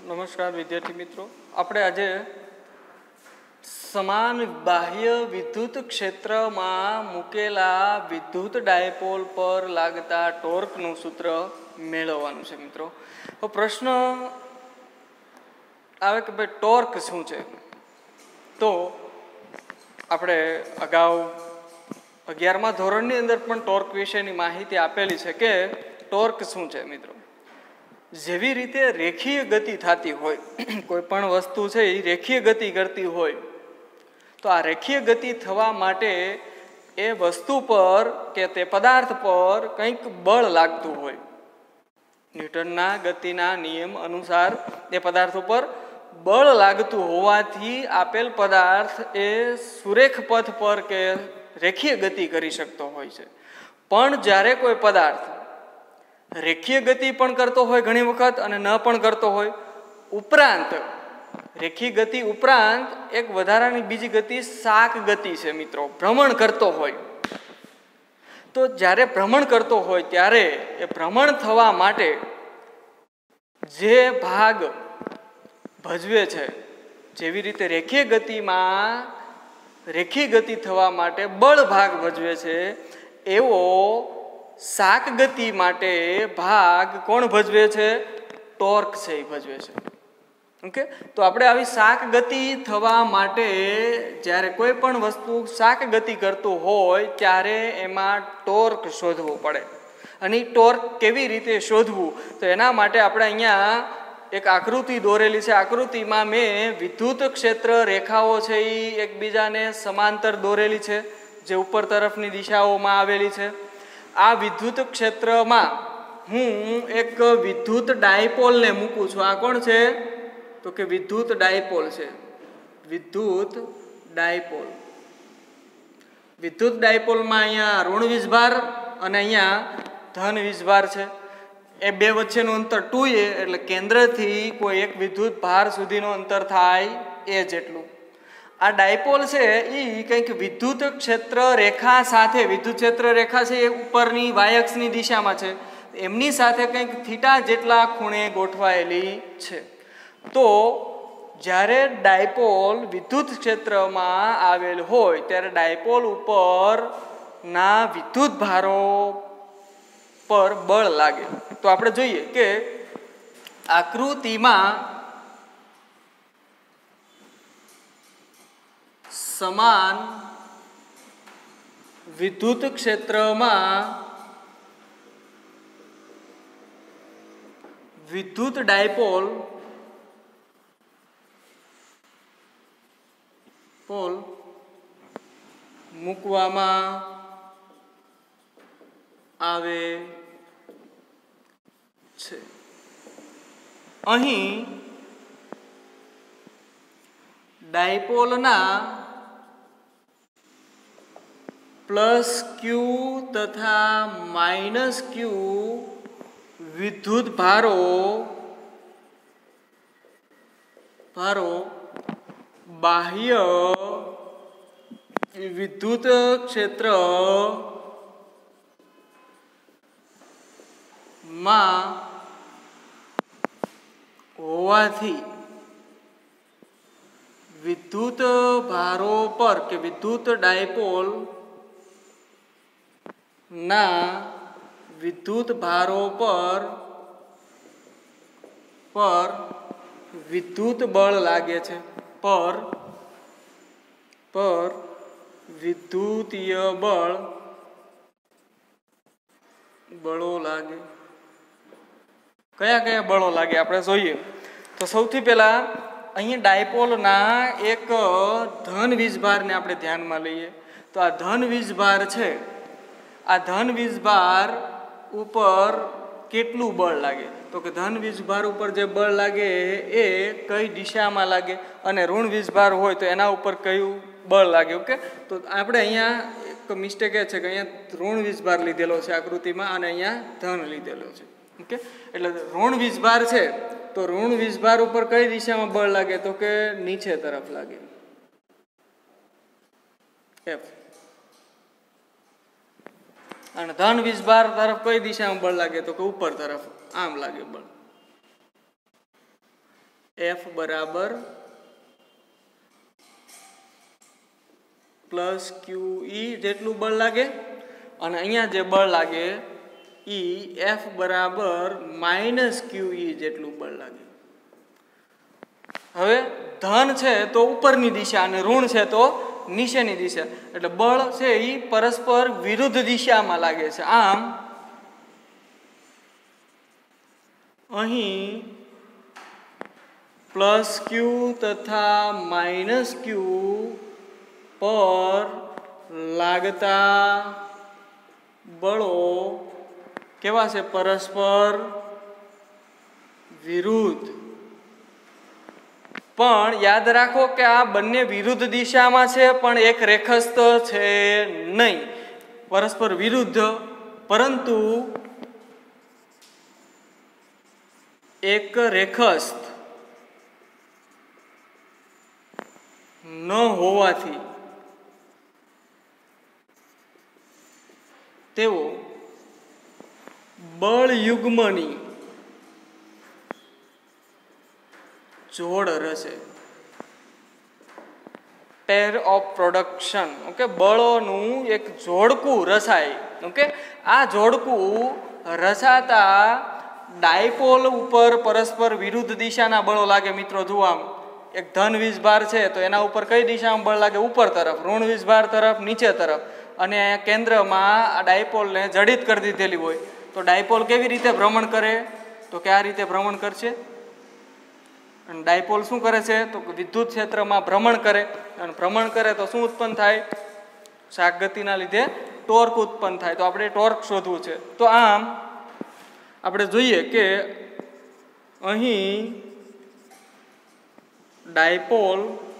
નમસ્કાર વિદ્યાર્થી મિત્રો, આપણે આજે સમાન બાહ્ય વિદ્યુત ક્ષેત્રમાં મૂકેલા વિદ્યુત ડાયપોલ પર લાગતા ટોર્કનું સૂત્ર મેળવવાનું છે. મિત્રો, તો પ્રશ્ન આવે કે ભાઈ ટોર્ક શું છે? તો આપણે અગાઉ 11મા ધોરણની અંદર પણ ટોર્ક વિશેની માહિતી આપેલી છે કે ટોર્ક શું છે. મિત્રો, જેવી રીતે રેખીય ગતિ થતી હોય, કોઈ પણ વસ્તુ છે એ રેખીય ગતિ કરતી હોય, તો આ રેખીય ગતિ થવા માટે એ વસ્તુ પર કે તે પદાર્થ પર કંઈક બળ લાગતું હોય. ન્યૂટનના ગતિના નિયમ અનુસાર એ પદાર્થ ઉપર બળ લાગતું હોવાથી આપેલ પદાર્થ એ સુરેખ પથ પર કે રેખીય ગતિ કરી શકતો હોય છે. પણ જ્યારે કોઈ પદાર્થ રેખીય ગતિ પણ કરતો હોય ઘણી વખત અને ન પણ કરતો હોય, ઉપરાંત રેખીય ગતિ ઉપરાંત એક વધારાની બીજી ગતિ શાક ગતિ છે. મિત્રો, ભ્રમણ કરતો હોય, તો જ્યારે ભ્રમણ કરતો હોય ત્યારે એ ભ્રમણ થવા માટે જે ભાગ ભજવે છે, જેવી રીતે રેખીય ગતિમાં રેખીય ગતિ થવા માટે બળ ભાગ ભજવે છે, એવો શાક ગતિ માટે ભાગ કોણ ભજવે છે? ટોર્ક છે એ ભજવે છે. ઓકે, તો આપણે આવી શાક ગતિ થવા માટે જ્યારે કોઈ પણ વસ્તુ શાક ગતિ કરતું હોય ત્યારે એમાં ટોર્ક શોધવું પડે. અને એ ટોર્ક કેવી રીતે શોધવું? તો એના માટે આપણે અહીંયા એક આકૃતિ દોરેલી છે. આકૃતિમાં મેં વિદ્યુત ક્ષેત્ર રેખાઓ છે એ એકબીજાને સમાંતર દોરેલી છે, જે ઉપર તરફની દિશાઓમાં આવેલી છે. આ વિદ્યુત ક્ષેત્રમાં હું એક વિદ્યુત ડાયપોલને મૂકું છું. આ કોણ છે? તો કે વિદ્યુત ડાયપોલ છે. વિદ્યુત ડાયપોલ. વિદ્યુત ડાયપોલમાં અહીંયા ઋણ વીજભાર અને અહીંયા ધન વીજભાર છે. એ બે વચ્ચેનું અંતર 2a, એટલે કેન્દ્રથી કોઈ એક વિદ્યુત ભાર સુધીનું અંતર થાય એ જેટલું. આ ડાયપોલ છે એ કંઈક વિદ્યુત ક્ષેત્ર રેખા સાથે, વિદ્યુત ક્ષેત્ર રેખા છે એ ઉપરની વાયક્ષની દિશામાં છે, એમની સાથે કંઈક થીટા જેટલા ખૂણે ગોઠવાયેલી છે. તો જ્યારે ડાયપોલ વિદ્યુત ક્ષેત્રમાં આવેલ હોય ત્યારે ડાયપોલ ઉપરના વિદ્યુત ભારો પર બળ લાગે. તો આપણે જોઈએ કે આકૃતિમાં સમાન વિદ્યુત ક્ષેત્રમાં વિદ્યુત ડાયપોલ મૂકવામાં આવે છે. અહીં ડાયપોલના પ્લસ ક્યુ તથા માઇનસ ક્યુ વિદ્યુત ભારો બાહ્ય વિદ્યુત ક્ષેત્ર માં હોવાથી વિદ્યુત ભારો પર કે વિદ્યુત ડાયપોલ ના વિદ્યુત ભારો પર વિદ્યુત બળ લાગે છે. પર વિદ્યુતીય બળો લાગે. કયા કયા બળો લાગે આપણે જોઈએ. તો સૌથી પહેલા અહીં ડાયપોલના એક ધન વીજભારને આપણે ધ્યાનમાં લઈએ. તો આ ધન વીજભાર છે, આ ધન વીજભાર ઉપર કેટલું બળ લાગે? તો કે ધન વીજભાર ઉપર જે બળ લાગે એ કઈ દિશામાં લાગે, અને ઋણ વીજભાર હોય તો એના ઉપર કયું બળ લાગે. ઓકે, તો આપણે અહીંયા એક મિસ્ટેક એ છે કે અહીંયા ઋણ વીજભાર લીધેલો છે આકૃતિમાં અને અહીંયા ધન લીધેલો છે. ઓકે, એટલે ઋણ વીજભાર છે તો ઋણ વીજભાર ઉપર કઈ દિશામાં બળ લાગે? તો કે નીચે તરફ લાગે, F. અને ધન વીજભાર તરફ કઈ દિશામાં બળ લાગે? તો કે ઉપર તરફ, આમ લાગે બળ. F બરાબર પ્લસ QE જેટલું બળ લાગે અને અહીંયા જે બળ લાગે એ F બરાબર માઇનસ QE જેટલું બળ લાગે. હવે ધન છે તો ઉપરની દિશા અને ઋણ છે તો નીચેની દિશા, એટલે બળ છે એ પરસ્પર વિરુદ્ધ દિશામાં લાગે છે. આમ અહીં પ્લસ ક્યુ તથા માઇનસ ક્યુ પર લાગતા બળો કેવા છે? પરસ્પર વિરુદ્ધ. પણ યાદ રાખો કે આ બંને વિરુદ્ધ દિશામાં છે પણ એક રેખસ્થ છે નહીં, પરસ્પર વિરુદ્ધ, પરંતુ એક રેખસ્થ ન હોવાથી તેઓ બળ યુગ્મની જોડ રચે. Pair of production. ઓકે, બળોનું એક જોડકું રચાય. ઓકે, આ જોડકું રચાતા ડાયપોલ ઉપર પરસ્પર વિરુદ્ધ દિશાના બળો લાગે. મિત્રો જુઓ, આમ એક ધન વીજભાર છે તો એના ઉપર કઈ દિશામાં બળ લાગે? ઉપર તરફ. ઋણ વીજભાર તરફ, નીચે તરફ. અને કેન્દ્રમાં આ ડાયપોલને જડિત કરી દીધેલી હોય તો ડાયપોલ કેવી રીતે ભ્રમણ કરે? તો કે આ રીતે ભ્રમણ કરશે. અને ડાયપોલ શું કરે છે? તો વિદ્યુત ક્ષેત્રમાં ભ્રમણ કરે, અને ભ્રમણ કરે તો શું ઉત્પન્ન થાય? શાક ગતિના લીધે ટોર્ક ઉત્પન્ન થાય. તો આપણે ટોર્ક શોધવું છે. તો આમ આપણે જોઈએ કે અહીં ડાયપોલ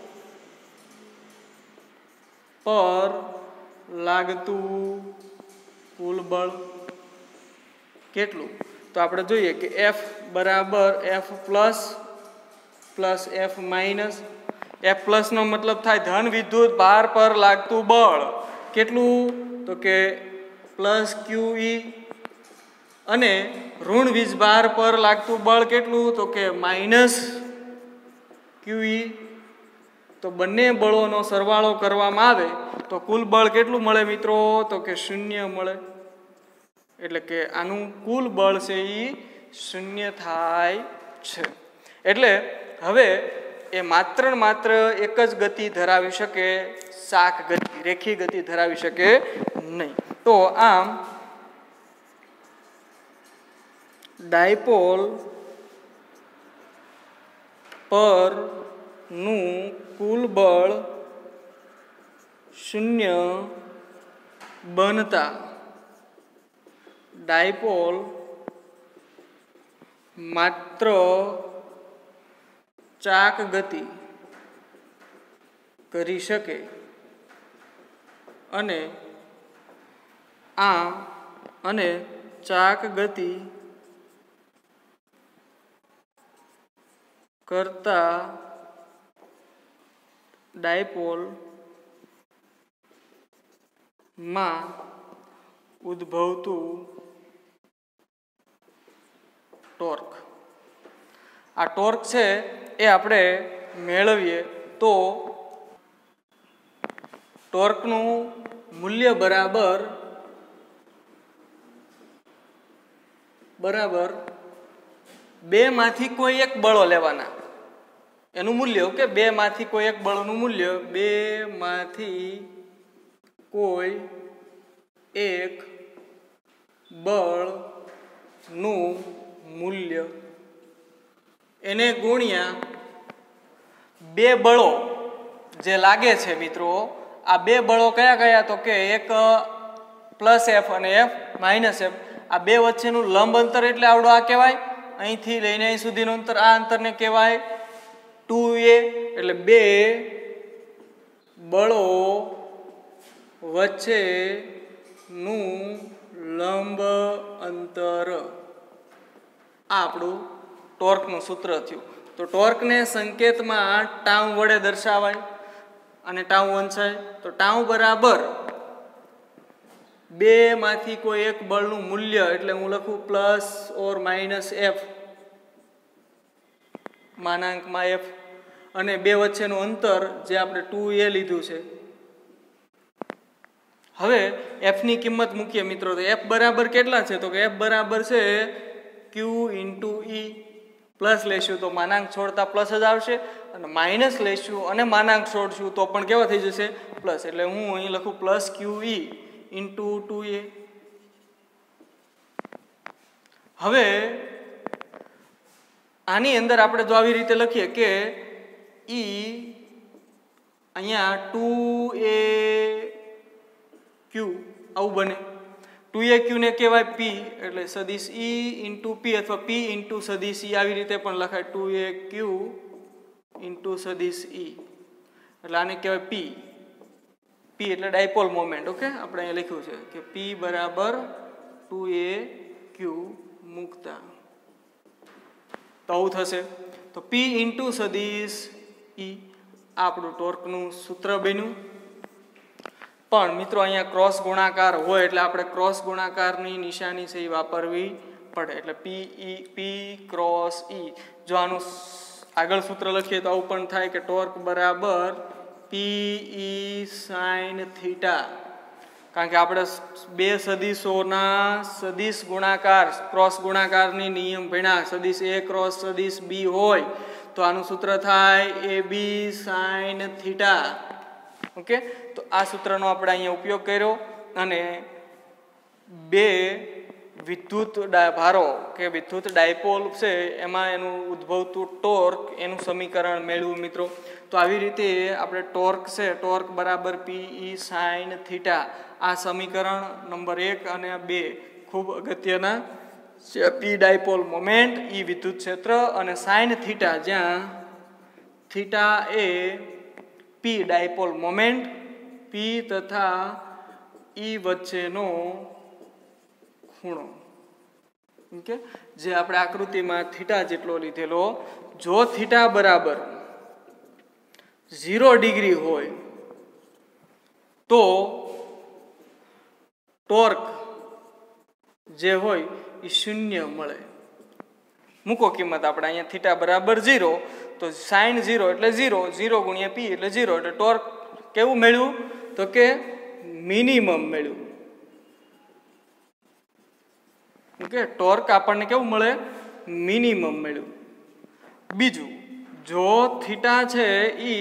પર લાગતું કુલ બળ કેટલું? તો આપણે જોઈએ કે F બરાબર F plus plus F minus. F પ્લસનો મતલબ થાય ધન વિદ્યુત ભાર પર લાગતું બળ કેટલું? તો કે પ્લસ QE. અને ઋણ વીજભાર પર લાગતું બળ કેટલું? તો કે માઇનસ QE. તો બંને બળોનો સરવાળો કરવામાં આવે તો કુલ બળ કેટલું મળે મિત્રો? તો કે 0 મળે. એટલે કે આનું કુલ બળ છે એ 0 થાય છે. એટલે હવે એ માત્ર ને માત્ર એક જ ગતિ ધરાવી શકે, શાક ગતિ, રેખી ગતિ ધરાવી શકે નહીં. તો આમ ડાયપોલ પર નું કુલ બળ 0 બનતા ડાયપોલ માત્ર ચાક ગતિ કરી શકે અને ચાક ગતિ કરતા ડાયપોલ માં ઉદ્ભવતું ટોર્ક. આ ટોર્ક છે એ આપણે મેળવીએ તો ટોર્કનું મૂલ્ય બરાબર બે માંથી કોઈ એક બળો લેવાના. એનું મૂલ્ય કે બે માંથી કોઈ એક બળનું મૂલ્ય, બે માંથી કોઈ એક બળનું મૂલ્ય એને ગુણ્યા બે બળો જે લાગે છે મિત્રો. આ બે બળો કયા કયા? તો કે એક પ્લસ F અને F માઇનસ F. આ બે વચ્ચેનું લંબ અંતર એટલે આવડો આ કહેવાય. અહીંથી લઈને અહીં સુધીનું અંતર, આ અંતરને કહેવાય 2a. એટલે બે બળો વચ્ચેનું લંબ અંતર, આ આપણું ટોર્કનું સૂત્ર થયું. તો ટોર્કને સંકેતમાં ટાઉ વડે દર્શાવાય અને ટાઉ વંચાય. તો ટાઉ બરાબર બે માંથી કોઈ એક બળનું મૂલ્ય, એટલે હું લખું પ્લસ ઓર માઇનસ F માનાંકમાં f અને બે વચ્ચેનું અંતર જે આપણે 2a લીધું છે. હવે f ની કિંમત મૂકીએ મિત્રો. તો f બરાબર કેટલા છે? તો કે f બરાબર છે q × e. પ્લસ લેશું તો માનાંક છોડતા પ્લસ જ આવશે અને માઇનસ લેશું અને માનાંક છોડશું તો પણ કેવા થઈ જશે? પ્લસ. એટલે હું અહીં લખું પ્લસ QE × 2a. હવે આની અંદર આપણે જો આવી રીતે લખીએ કે e અહીંયા 2aq આવું બને. 2aq ને કહેવાય p એટલે સદિશ e × p અથવા p × સદિશ e આવી રીતે પણ લખાય. 2aq × સદિશ e એટલે આને કહેવાય p. p એટલે ડાયપોલ મોમેન્ટ. ઓકે, આપણે અહીંયા લખ્યું છે કે p બરાબર 2aq મૂકતા તો આવું થશે. તો p × સદિશ e આપણું ટોર્કનું સૂત્ર બન્યું. પણ મિત્રો અહીંયા ક્રોસ ગુણાકાર હોય એટલે આપણે ક્રોસ ગુણાકારની નિશાની છે એ વાપરવી પડે. એટલે p ક્રોસ e. જો આનું આગળ સૂત્ર લખીએ તો આવું પણ થાય કે ટોર્ક બરાબર pe sin થીટા. કારણ કે આપણે બે સદિશોના સદિશ ગુણાકાર ક્રોસ ગુણાકારની નિયમ ભણ્યા. સદિશ a ક્રોસ સદિશ b હોય તો આનું સૂત્ર થાય ab sin થીટા. ઓકે, તો આ સૂત્રનો આપણે અહીંયા ઉપયોગ કર્યો અને બે વિદ્યુત ભારો કે વિદ્યુત ડાયપોલ છે એમાં એનું ઉદ્ભવતું ટોર્ક એનું સમીકરણ મેળવ્યું મિત્રો. તો આવી રીતે આપણે ટોર્ક છે ટોર્ક બરાબર pe sin થીટા આ સમીકરણ નંબર 1 અને 2 ખૂબ અગત્યના છે. p ડાયપોલ મોમેન્ટ, e વિદ્યુત ક્ષેત્ર અને sin થીટા જ્યાં થીટા એ p ડાયપોલ મોમેન્ટ, p તથા e વચ્ચેનો ખૂણો. ઓકે, જે આપણે આકૃતિમાં થીટા જેટલો લીધેલો. જો થીટા બરાબર 0 ડિગ્રી હોય તો ટોર્ક જે હોય એ શૂન્ય મળે. મૂકો કિંમત આપણે અહીંયા થીટા બરાબર 0 તો sin 0 એટલે 0, 0 × p એટલે 0 એટલે ટોર્ક કેવું મળ્યું? તો કે મિનિમમ મળ્યું. ઓકે, ટોર્ક આપણને કેવું મળે? મિનિમમ મળ્યું. બીજું, જો થીટા છે એ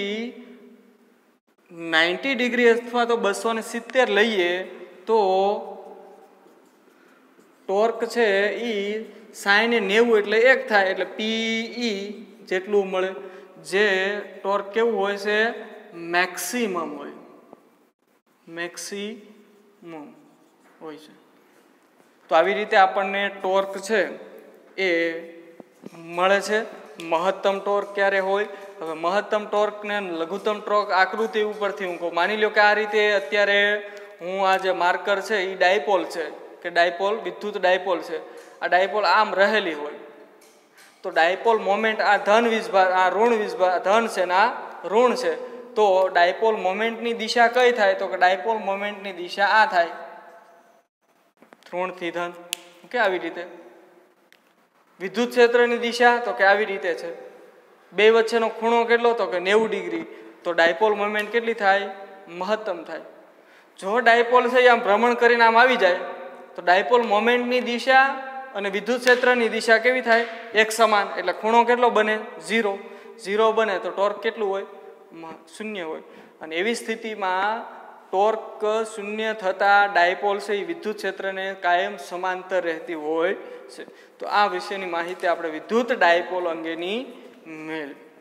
90 ડિગ્રી અથવા તો 270 લઈએ તો ટોર્ક છે એ sin 90 એટલે 1 થાય એટલે pe જેટલું મળે. જે ટોર્ક કેવું હોય છે? મેક્સિમમ હોય. મેક્સિમમ હોય છે. તો આવી રીતે આપણને ટોર્ક છે એ મળે છે. મહત્તમ ટોર્ક ક્યારે હોય? હવે મહત્તમ ટોર્ક ને લઘુત્તમ ટોર્ક આકૃતિ ઉપરથી હું કહું. માની લો કે આ રીતે અત્યારે હું આ જે માર્કર છે એ ડાયપોલ છે કે ડાયપોલ વિદ્યુત ડાયપોલ છે. આ ડાયપોલ આમ રહેલી હોય તો ડાયપોલ મોમેન્ટ આ ધન વીજભાર આ ઋણ વીજભાર ધન છે ને આ ઋણ છે. તો ડાયપોલ મોમેન્ટની દિશા કઈ થાય? તો કે ડાયપોલ મોમેન્ટની દિશા આ થાય, ઋણથી ધન. ઓકે, આવી રીતે. વિદ્યુત ક્ષેત્રની દિશા તો કે આવી રીતે છે. બે વચ્ચેનો ખૂણો કેટલો? તો કે 90 ડિગ્રી. તો ડાયપોલ મોમેન્ટ કેટલી થાય? મહત્તમ થાય. જો ડાયપોલ છે આમ ભ્રમણ કરીને આમ આવી જાય તો ડાયપોલ મોમેન્ટની દિશા અને વિદ્યુત ક્ષેત્રની દિશા કેવી થાય? એક સમાન. એટલે ખૂણો કેટલો બને? 0. 0 બને તો ટોર્ક કેટલું હોય? 0 હોય. અને એવી સ્થિતિમાં ટોર્ક 0 થતા ડાયપોલ છે એ વિદ્યુત ક્ષેત્રને કાયમ સમાંતર રહેતી હોય છે. તો આ વિશેની માહિતી આપણે વિદ્યુત ડાયપોલ અંગેની મેળવી.